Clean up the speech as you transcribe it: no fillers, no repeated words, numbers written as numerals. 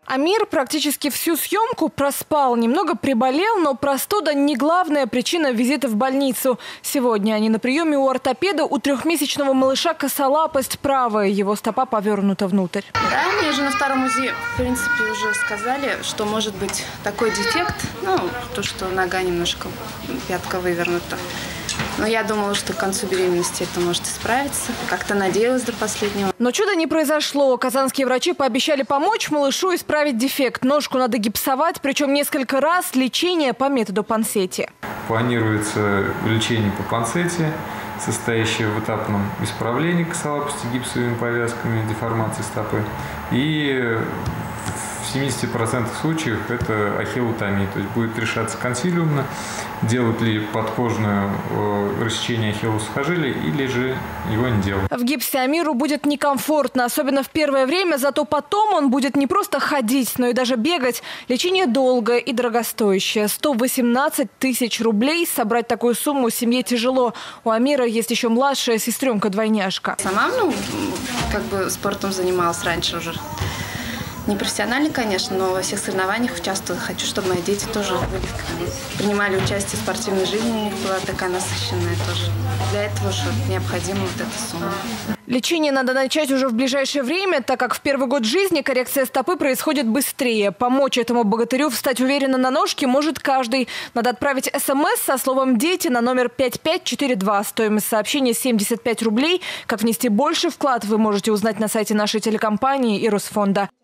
Амир практически всю съемку проспал, немного приболел, но простуда не главная причина визита в больницу. Сегодня они на приеме у ортопеда. У трехмесячного малыша косолапость правая, его стопа повернута внутрь. Да, мне же на втором УЗИ, в принципе, уже сказали, что может быть такой дефект, то, что нога немножко, пятка вывернута. Но я думала, что к концу беременности это может исправиться. Как-то надеялась до последнего. Но чуда не произошло. Казанские врачи пообещали помочь малышу исправить дефект. Ножку надо гипсовать, причем несколько раз. Лечение по методу Пансетти. Планируется лечение по Пансетти, состоящее в этапном исправлении косолапости гипсовыми повязками, деформации стопы. И в 70% случаев это ахиллотомия, то есть будет решаться консилиумно, делать ли подкожное рассечение ахиллова сухожилия или же его не делать. В гипсе Амиру будет некомфортно, особенно в первое время, зато потом он будет не просто ходить, но и даже бегать. Лечение долгое и дорогостоящее. 118 тысяч рублей. Собрать такую сумму семье тяжело. У Амира есть еще младшая сестренка-двойняшка. Сама, спортом занималась раньше уже. Не профессионально, конечно, но во всех соревнованиях участвую. Хочу, чтобы мои дети тоже принимали участие в спортивной жизни. У них была такая насыщенная тоже. Для этого же необходима вот эта сумма. Лечение надо начать уже в ближайшее время, так как в первый год жизни коррекция стопы происходит быстрее. Помочь этому богатырю встать уверенно на ножки может каждый. Надо отправить СМС со словом «Дети» на номер 5542. Стоимость сообщения 75 рублей. Как внести больше вклад, вы можете узнать на сайте нашей телекомпании и Росфонда.